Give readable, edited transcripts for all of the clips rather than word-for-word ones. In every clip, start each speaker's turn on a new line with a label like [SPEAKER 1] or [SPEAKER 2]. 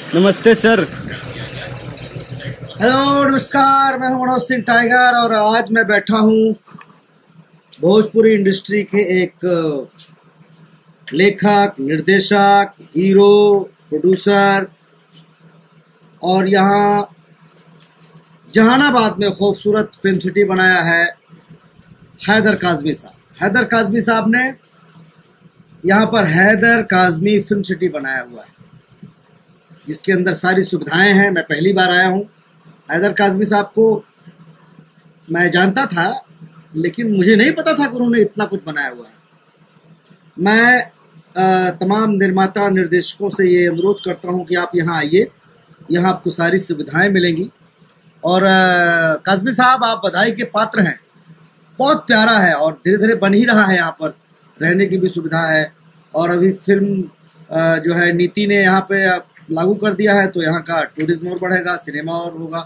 [SPEAKER 1] नमस्ते sir.
[SPEAKER 2] Hello नमस्कार, मैं हूं मनोज सिंह टाइगर और आज मैं बैठा हूं भोजपुरी इंडस्ट्री के एक लेखक, निर्देशक, हीरो, प्रोड्यूसर और यहाँ जहानाबाद में खूबसूरत फिल्म सिटी बनाया है हैदर काज़मी साहब। हैदर काज़मी साहब ने यहाँ पर हैदर काज़मी फिल्म सिटी बनाया हुआ है, जिसके अंदर सारी सुविधाएं हैं। मैं पहली बार आया हूँ। हैदर काज़मी साहब को मैं जानता था, लेकिन मुझे नहीं पता था कि उन्होंने इतना कुछ बनाया हुआ है। मैं तमाम निर्माता निर्देशकों से ये अनुरोध करता हूँ कि आप यहाँ आइए, यहाँ आपको सारी सुविधाएं मिलेंगी। और काज़मी साहब, आप बधाई के पात्र हैं। बहुत प्यारा है और धीरे धीरे बन ही रहा है। यहाँ पर रहने की भी सुविधा है और अभी फिल्म जो है नीति ने यहाँ पे लागू कर दिया है, तो यहाँ का टूरिज्म और बढ़ेगा, सिनेमा और होगा।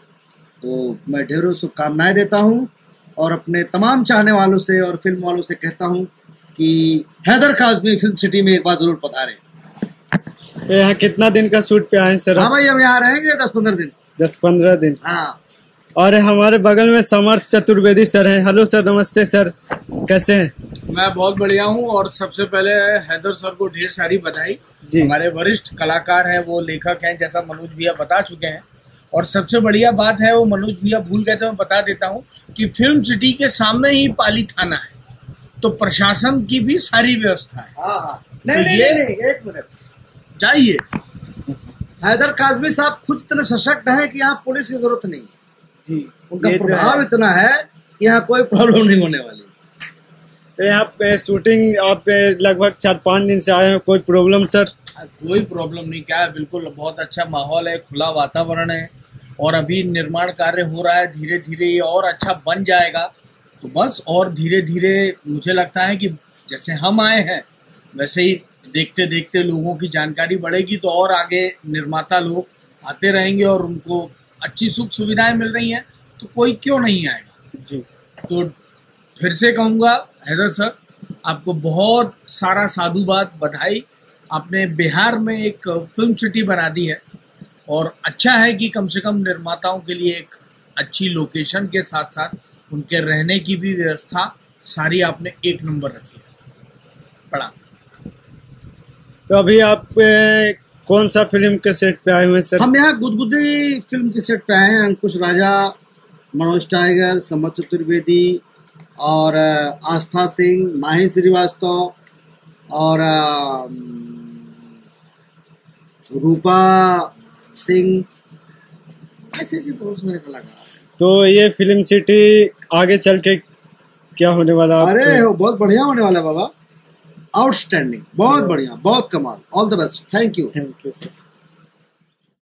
[SPEAKER 2] तो मैं ढेरों शुभकामनाएं देता हूँ और अपने तमाम चाहने वालों से और फिल्म वालों से कहता हूँ कि हैदर काज़मी फिल्म सिटी में एक बार जरूर पधारें।
[SPEAKER 1] तो यहाँ कितना दिन का शूट पे आए सर?
[SPEAKER 2] हाँ भाई, हम यहाँ रहेंगे 10-15 दिन।
[SPEAKER 1] 10-15 दिन।
[SPEAKER 2] हाँ।
[SPEAKER 1] और हमारे बगल में समर्थ चतुर्वेदी सर हैं। हेलो सर, नमस्ते सर, कैसे हैं?
[SPEAKER 3] मैं बहुत बढ़िया हूँ और सबसे पहले हैदर सर को ढेर सारी बधाई। हमारे वरिष्ठ कलाकार हैं, वो लेखक हैं, जैसा मनोज भैया बता चुके हैं। और सबसे बढ़िया बात है, वो मनोज भैया भूल गए थे, मैं बता देता हूँ कि फिल्म सिटी के सामने ही पाली थाना है, तो प्रशासन की भी सारी व्यवस्था है।
[SPEAKER 2] हाँ। नहीं, एक मिनट
[SPEAKER 3] जाइए।
[SPEAKER 2] हैदर काज़मी साहब खुद इतने सशक्त हैं कि यहाँ पुलिस की जरूरत नहीं है
[SPEAKER 1] जी।
[SPEAKER 2] उनका प्रभाव इतना है कि यहाँ कोई प्रॉब्लम नहीं होने वाली।
[SPEAKER 1] तो यहाँ पे शूटिंग आप लगभग 4-5 दिन से आए हैं, कोई प्रॉब्लम सर?
[SPEAKER 3] कोई प्रॉब्लम नहीं, क्या है, बिल्कुल बहुत अच्छा माहौल है, खुला वातावरण है और अभी निर्माण कार्य हो रहा है। धीरे धीरे ये और अच्छा बन जाएगा, तो बस और धीरे धीरे मुझे लगता है कि जैसे हम आए हैं वैसे ही देखते देखते लोगों की जानकारी बढ़ेगी, तो और आगे निर्माता लोग आते रहेंगे और उनको अच्छी सुख सुविधाएं मिल रही हैं, तो कोई क्यों नहीं आएगा
[SPEAKER 1] जी।
[SPEAKER 3] तो फिर से कहूँगा हैदर सर, आपको बहुत सारा साधुवाद, बधाई। आपने बिहार में एक फिल्म सिटी बना दी है और अच्छा है कि कम से कम निर्माताओं के लिए एक अच्छी लोकेशन के साथ साथ उनके रहने की भी व्यवस्था सारी आपने एक नंबर रखी है। पड़ा।
[SPEAKER 1] तो अभी आप कौन सा फिल्म के सेट पे आए हुए सर?
[SPEAKER 2] हम यहाँ गुदगुदी फिल्म के सेट पे आए हैं। अंकुश राजा, मनोज टाइगर, समर्थ चतुर्वेदी और आस्था सिंह, माही श्रीवास्तव और रूपा सिंह, ऐसे बहुत सारे कलाकार।
[SPEAKER 1] तो ये फिल्म सिटी आगे चल के क्या होने वाला?
[SPEAKER 2] अरे बहुत बढ़िया होने वाला बाबा, आउटस्टैंडिंग, बहुत बढ़िया, बहुत कमाल। All the best. Thank you
[SPEAKER 1] sir.